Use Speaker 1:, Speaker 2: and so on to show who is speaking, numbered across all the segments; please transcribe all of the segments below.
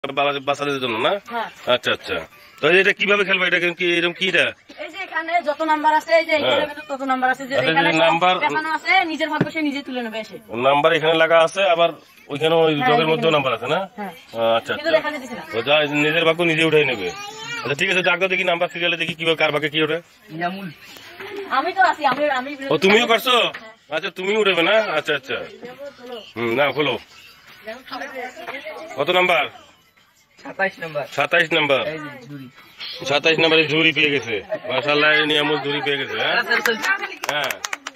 Speaker 1: বাচ্চাদের জন্য না? আচ্ছা আচ্ছা। তো এটা কিভাবে খেলবো? এটা কি এরকম কি? এটা
Speaker 2: এই যে এখানে যত নাম্বার আছে, এই যে এখানে তত নাম্বার আছে, যে এখানে নাম্বার দেখানো আছে, নিজের ভাগ্য সে নিজে তুলে নেবে এসে।
Speaker 1: নাম্বার এখানে লাগা আছে, আবার ওইখানে ওই জগের মধ্যেও নাম্বার আছে না? আচ্ছা
Speaker 2: কিন্তু
Speaker 1: আচ্ছা।
Speaker 2: দেখাতে দিছি না।
Speaker 1: তো যা নিজের ভাগ্য নিজে উঠাই নেবে। আচ্ছা ঠিক আছে, ডাক্তার দেখি নাম্বার সিরিয়ালে দেখি কিভাবে কার ভাগে কি ওঠে।
Speaker 2: আমি তো আছি, আমি
Speaker 1: ও তুমিও করছো? আচ্ছা তুমিও উঠবে না? আচ্ছা আচ্ছা। না খোলো। কত নাম্বার?
Speaker 3: 27 নাম্বার।
Speaker 1: 27 নাম্বার। 27 নাম্বারে ঝুড়ি পেয়ে গেছে। মাশাআল্লাহ, নিয়ামত ঝুড়ি পেয়ে গেছে। হ্যাঁ হ্যাঁ।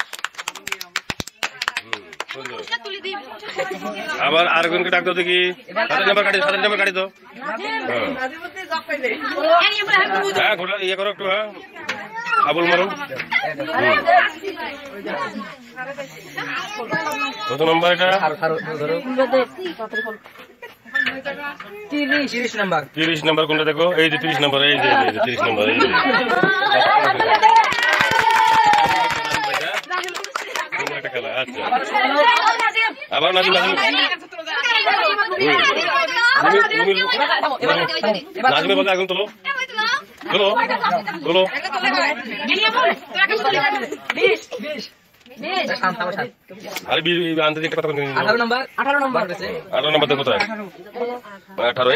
Speaker 1: আবার আরেকজনকে ডাক দাও দেখি। 27 নাম্বার কাটি, 27 নাম্বার কাটি দাও। হ্যাঁ ঘোরা ইয়ে করো একটু। হ্যাঁ আবুল মারো। কত নাম্বার এটা?
Speaker 3: 30 নাম্বার।
Speaker 1: 30 নাম্বার কোনটা দেখো? এই যে 30 নাম্বার, এই যে 30 নাম্বার। এই যে একটা খেলা। আচ্ছা আবার নাজিম নাজিমের বলতে এখন তোলো তোলো তোলো। আরে আনতে একটা কথা
Speaker 3: 18 নাম্বার।
Speaker 1: 18 নাম্বার তো কোথায়? 18।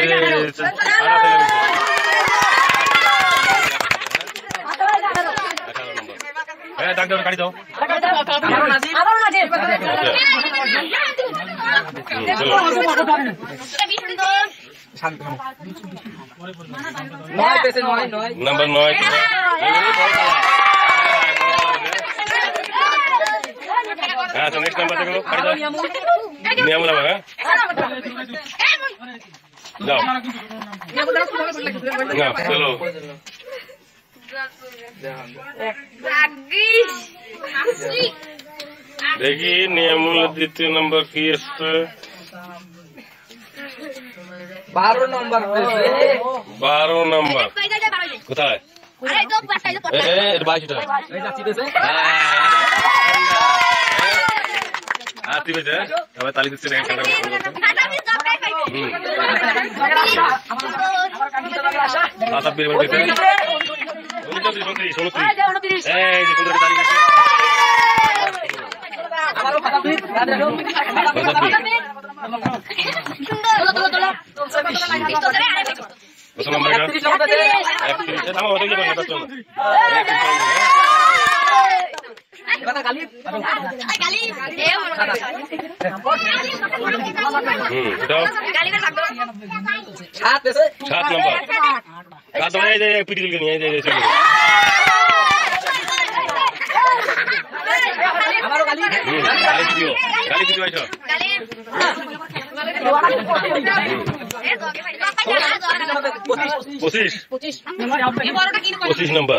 Speaker 1: হ্যাঁ ডাক দাও, কাটি দাও। নাম্বার 9। আচ্ছা নেক্সট নাম্বার দেখো, কাটি দাও। নিয়ামুল আবার। হ্যাঁ যাও চলো। দেখি নিয়ামুলের দ্বিতীয় নাম্বার কি এসছে?
Speaker 3: 12 নাম্বার।
Speaker 1: 12 নাম্বার কোথায়? এটা 22টা। ঠিক আছে, আবার তালি দিচ্ছে। সাত নাম্বার পিটি দিল নিয়ে গালি কিছু আইছ। 25 নাম্বার।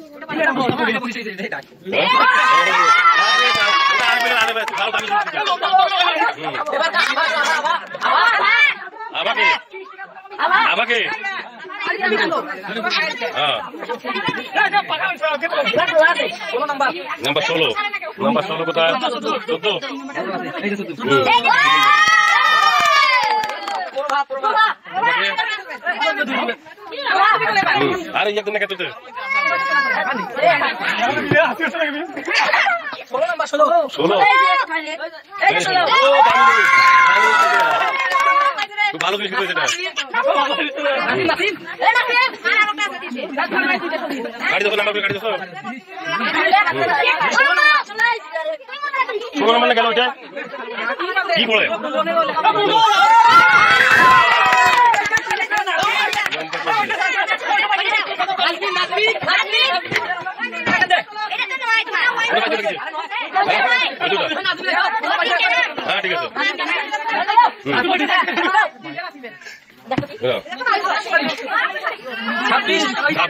Speaker 1: আমাকে নাম্বার 16। নাম্বার 16 কোথায়? 14। আরে ইয়ে তুমি কত? 16। ভালো জিনিস করেছে এটা। গাড়ি দেখো, নাম্বার গাড়ি দেখো। 16 নাম্বার গেল ওটা কি বলে? হ্যাঁ ঠিক আছে। 26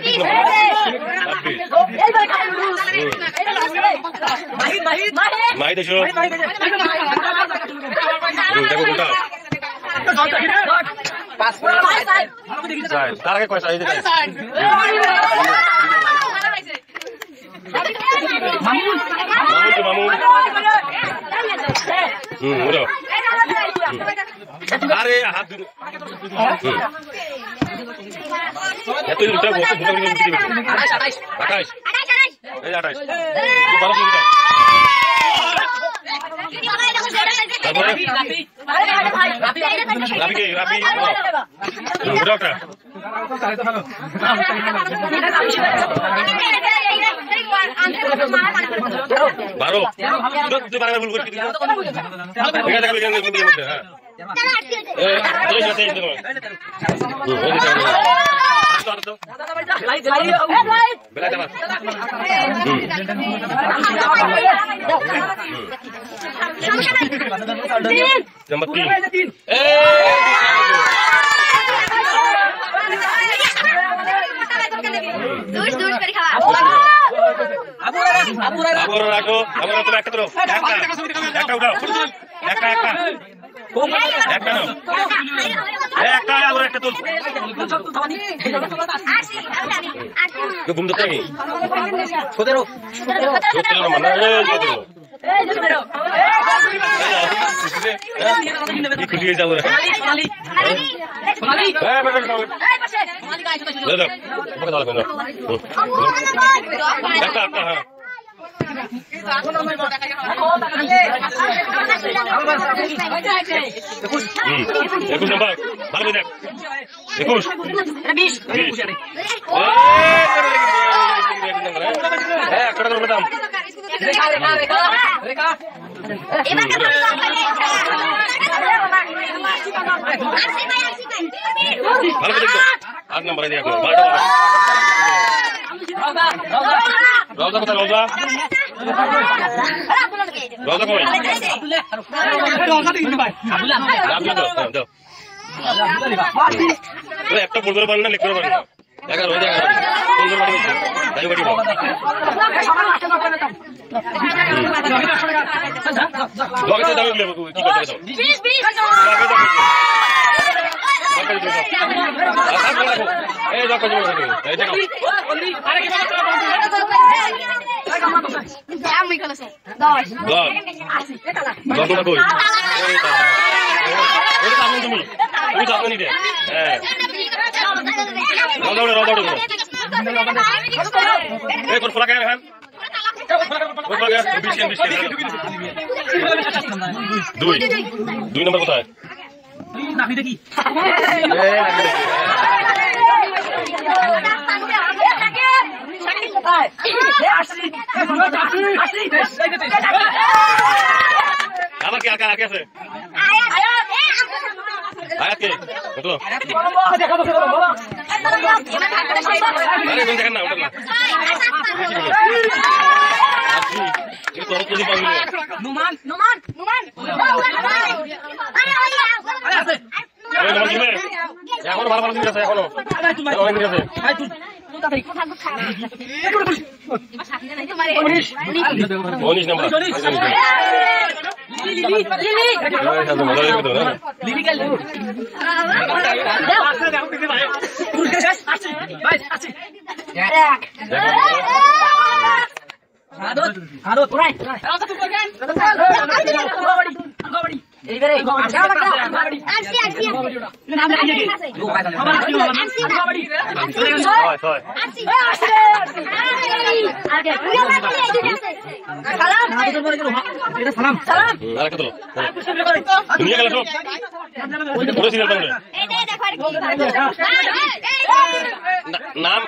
Speaker 1: মাহি দেখো দেখো কোনটা তার আগে কয়টা? এই দেখো মামুন। আরে হাত ধরে এত দুটা বসে দুটা করে দিতে 28 এই 28 ভালো করে দাও তারপরে রাবি ডক্টর বারো তুই বারবার ভুল করছিস नंबर 3 রাখো একটা ধরো একটা উঠাও একটা আবার একটা তুল ঘুম তো তাই 17 নম্বর খুলিয়ে যাবো একটা হ্যাঁ 21 নম্বর ভালো করে দেখ 21 একটা করে দাম ভালো করে দেখো 8 নম্বরে দিয়ে রওজা কোথায় রওজা কই একটা পড়বে পারেন না লিখতে পারেন না 11 হয়ে যায় 15 বাড়ি হচ্ছে তাই বাড়ি লগে দাও কি করতে দাও 20 এই দেখো এই দেখো দুই নম্বর কোথায় আবার কি আগে আছে আয়াত কে কত আরে দেখেন না ওটা না এই তো পুরি পাবি নুমান এই নম্বর দিবে এখনো ভালো জিনিস আছে এখনো অনেক জিনিস আছে 19 নম্বর নাম